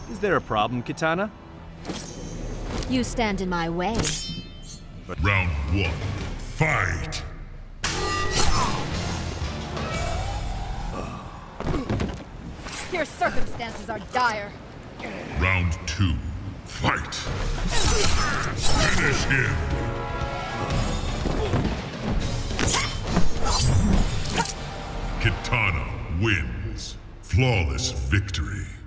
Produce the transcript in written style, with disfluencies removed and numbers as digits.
Is there a problem, Kitana? You stand in my way. Round 1. Fight! Your circumstances are dire. Round 2. Fight! Finish him! Kitana wins. Flawless victory.